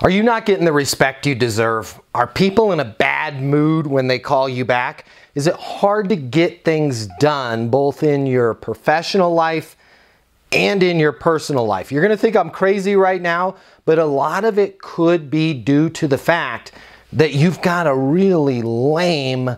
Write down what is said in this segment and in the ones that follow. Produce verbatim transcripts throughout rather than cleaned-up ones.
Are you not getting the respect you deserve? Are people in a bad mood when they call you back? Is it hard to get things done both in your professional life and in your personal life? You're going to think I'm crazy right now, but a lot of it could be due to the fact that you've got a really lame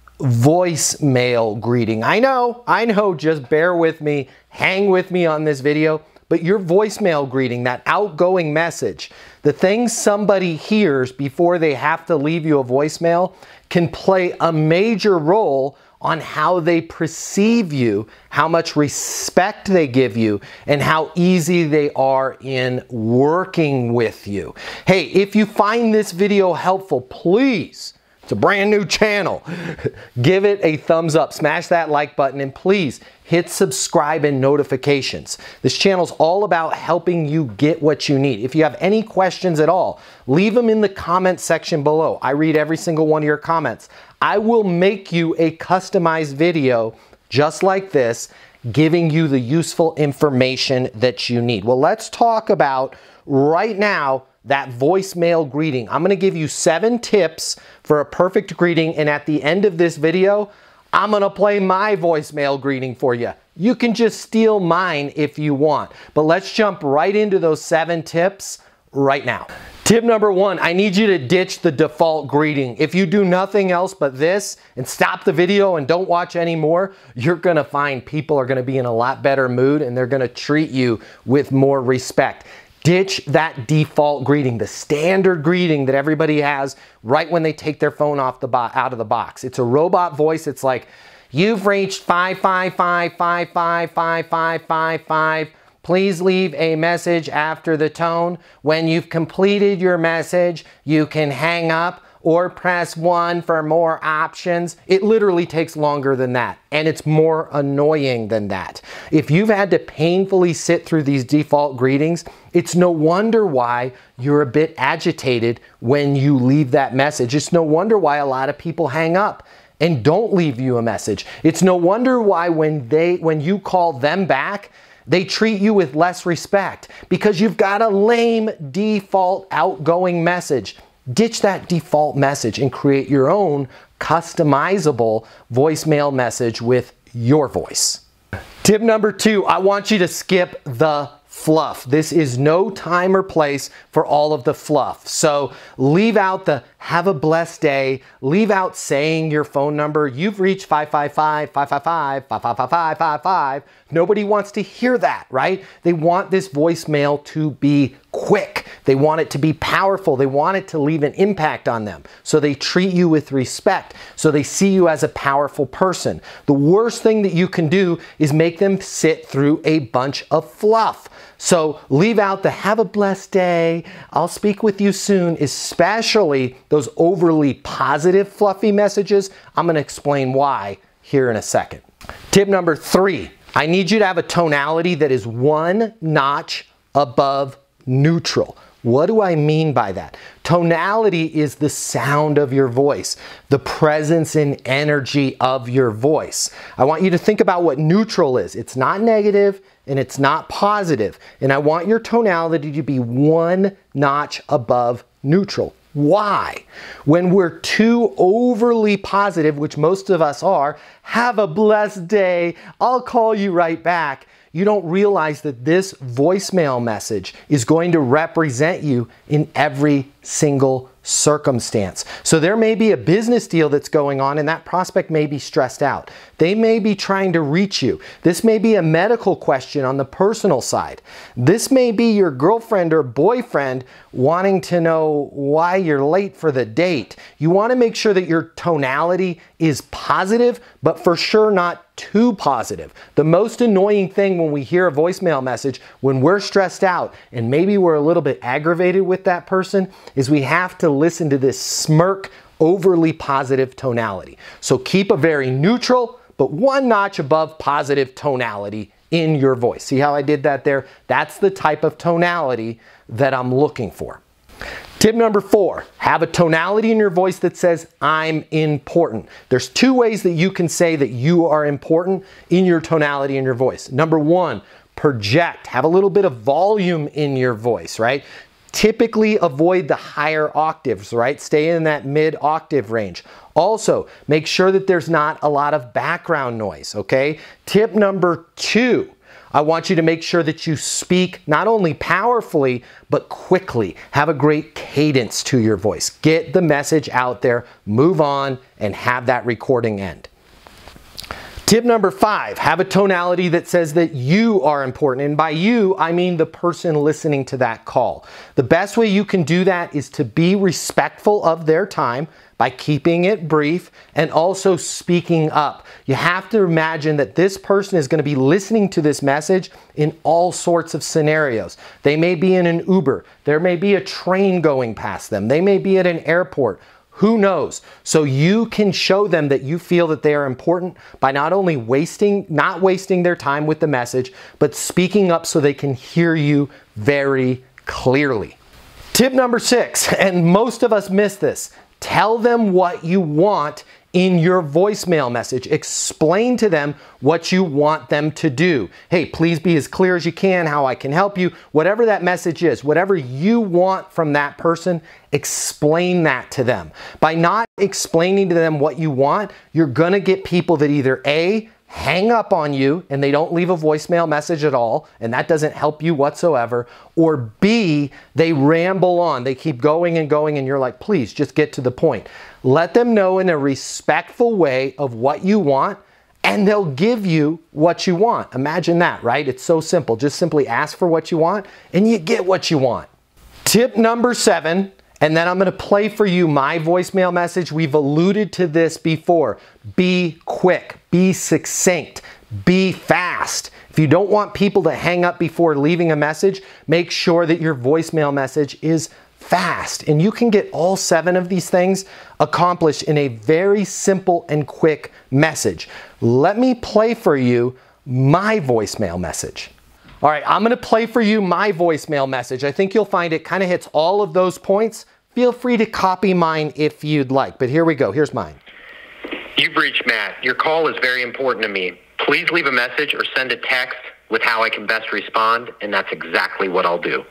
voicemail greeting. I know, I know, just bear with me, hang with me on this video. But your voicemail greeting, that outgoing message, the things somebody hears before they have to leave you a voicemail can play a major role on how they perceive you, how much respect they give you, and how easy they are in working with you. Hey, if you find this video helpful, please, it's a brand new channel, give it a thumbs up, smash that like button, and please hit subscribe and notifications. This channel is all about helping you get what you need. If you have any questions at all, leave them in the comment section below. I read every single one of your comments. I will make you a customized video just like this, giving you the useful information that you need. Well, let's talk about right now that voicemail greeting. I'm gonna give you seven tips for a perfect greeting, and at the end of this video, I'm gonna play my voicemail greeting for you. You can just steal mine if you want, but let's jump right into those seven tips right now. Tip number one, I need you to ditch the default greeting. If you do nothing else but this and stop the video and don't watch anymore, you're gonna find people are gonna be in a lot better mood and they're gonna treat you with more respect. Ditch that default greeting, the standard greeting that everybody has right when they take their phone off the bo- out of the box. It's a robot voice. It's like, you've reached five five five five five five five five five. Please leave a message after the tone. When you've completed your message, you can hang up or press one for more options. It literally takes longer than that, and it's more annoying than that. If you've had to painfully sit through these default greetings, it's no wonder why you're a bit agitated when you leave that message. It's no wonder why a lot of people hang up and don't leave you a message. It's no wonder why when they, when you call them back, they treat you with less respect, because you've got a lame default outgoing message. Ditch that default message and create your own customizable voicemail message with your voice. Tip number two, I want you to skip the fluff. This is no time or place for all of the fluff. So leave out the have a blessed day, leave out saying your phone number. You've reached five five five five five five five five five five five five. Nobody wants to hear that, right? They want this voicemail to be quick. They want it to be powerful. They want it to leave an impact on them. So they treat you with respect. So they see you as a powerful person. The worst thing that you can do is make them sit through a bunch of fluff. So leave out the have a blessed day, I'll speak with you soon, especially those overly positive fluffy messages. I'm going to explain why here in a second. Tip number three, I need you to have a tonality that is one notch above neutral. What do I mean by that? Tonality is the sound of your voice, the presence and energy of your voice. I want you to think about what neutral is. It's not negative and it's not positive. And I want your tonality to be one notch above neutral. Why? When we're too overly positive, which most of us are, have a blessed day, I'll call you right back, you don't realize that this voicemail message is going to represent you in every single circumstance. So there may be a business deal that's going on and that prospect may be stressed out. They may be trying to reach you. This may be a medical question on the personal side. This may be your girlfriend or boyfriend wanting to know why you're late for the date. You want to make sure that your tonality is positive, but for sure not too positive. The most annoying thing when we hear a voicemail message when we're stressed out and maybe we're a little bit aggravated with that person is we have to listen to this smirk, overly positive tonality. So keep a very neutral but one notch above positive tonality in your voice. See how I did that there? That's the type of tonality that I'm looking for. Tip number four, have a tonality in your voice that says, I'm important. There's two ways that you can say that you are important in your tonality in your voice. Number one, project. Have a little bit of volume in your voice, right? typically avoid the higher octaves, right? Stay in that mid octave range. Also, make sure that there's not a lot of background noise, okay? Tip number two, I want you to make sure that you speak not only powerfully, but quickly. Have a great cadence to your voice. Get the message out there, move on, and have that recording end. Tip number five, have a tonality that says that you are important. And by you, I mean the person listening to that call. The best way you can do that is to be respectful of their time by keeping it brief and also speaking up. You have to imagine that this person is going to be listening to this message in all sorts of scenarios. They may be in an Uber. There may be a train going past them. They may be at an airport. Who knows? So you can show them that you feel that they are important by not only wasting, not wasting their time with the message, but speaking up so they can hear you very clearly. Tip number six, and most of us miss this, tell them what you want in your voicemail message. Explain to them what you want them to do. Hey, please be as clear as you can, how I can help you. Whatever that message is, whatever you want from that person, explain that to them. By not explaining to them what you want, you're gonna get people that either A, hang up on you and they don't leave a voicemail message at all, and that doesn't help you whatsoever, or B, they ramble on. They keep going and going and you're like, please just get to the point. Let them know in a respectful way of what you want and they'll give you what you want. Imagine that, right? It's so simple. Just simply ask for what you want and you get what you want. Tip number seven, and then I'm going to play for you my voicemail message. We've alluded to this before. Be quick, be succinct, be fast. If you don't want people to hang up before leaving a message, make sure that your voicemail message is fast. And you can get all seven of these things accomplished in a very simple and quick message. Let me play for you my voicemail message. All right, I'm gonna play for you my voicemail message. I think you'll find it kind of hits all of those points. Feel free to copy mine if you'd like, but here we go, here's mine. You've reached Matt. Your call is very important to me. Please leave a message or send a text with how I can best respond, and that's exactly what I'll do.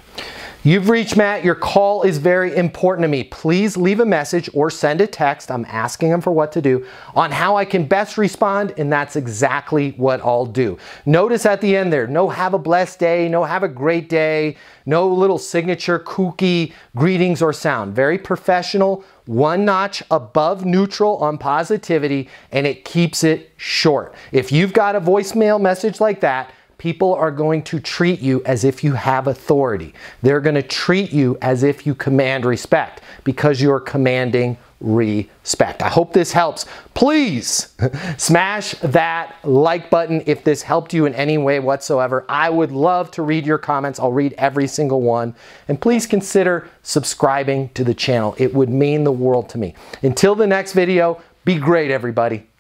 You've reached Matt. Your call is very important to me. Please leave a message or send a text. I'm asking him for what to do on how I can best respond, and that's exactly what I'll do. Notice at the end there, no have a blessed day, no have a great day, no little signature kooky greetings or sound. Very professional, one notch above neutral on positivity, and it keeps it short. If you've got a voicemail message like that, people are going to treat you as if you have authority. They're going to treat you as if you command respect because you're commanding respect. I hope this helps. Please smash that like button if this helped you in any way whatsoever. I would love to read your comments. I'll read every single one. And please consider subscribing to the channel. It would mean the world to me. Until the next video, be great, everybody.